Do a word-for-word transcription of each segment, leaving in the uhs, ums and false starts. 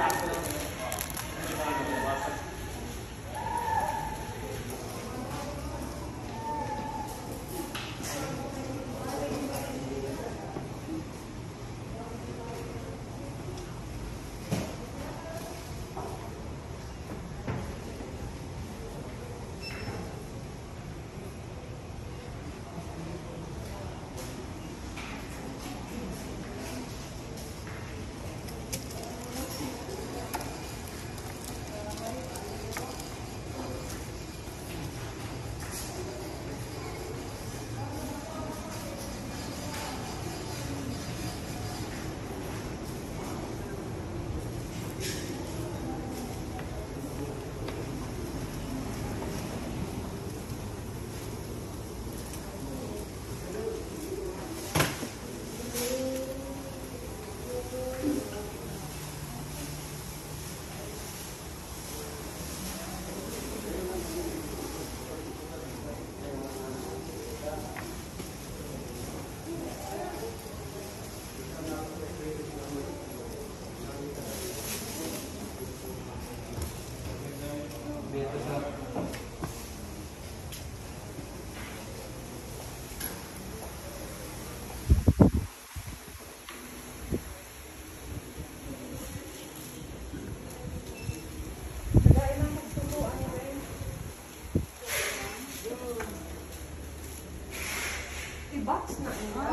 Box na ina.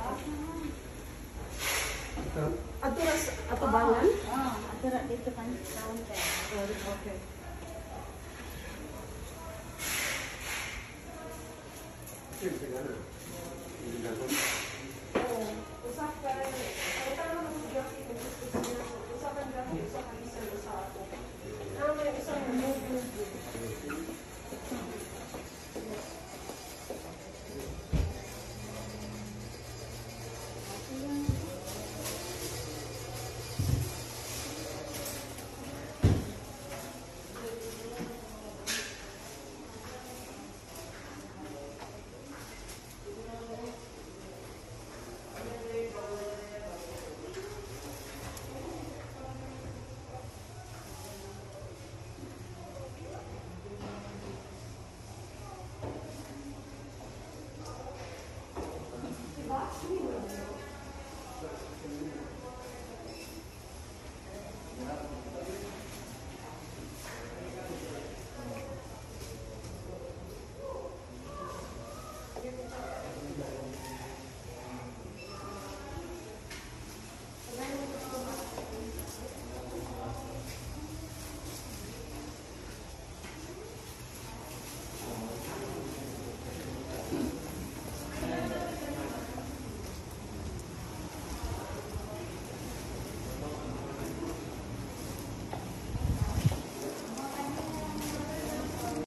Ah. Ato ras ato bangan? Ah, ato ra dito kan counter. Okay. Oh, usap ka rin. Ay, tama na sa graphic. Usap ka graphic. Usap ka isa. Usap ako. Ah, may isang